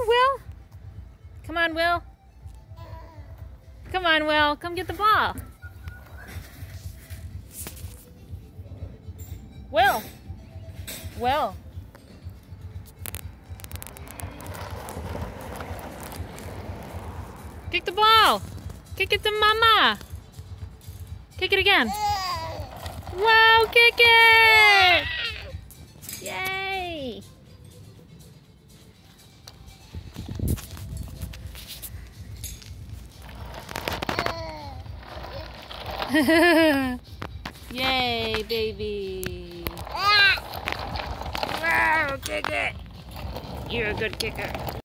on, Will. Come on, Will. Come on, Will. Come get the ball. Will. Will. Kick the ball. Kick it to Mama. Kick it again. Wow, kick it! Yay! Yay, baby! Wow, kick it! You're a good kicker.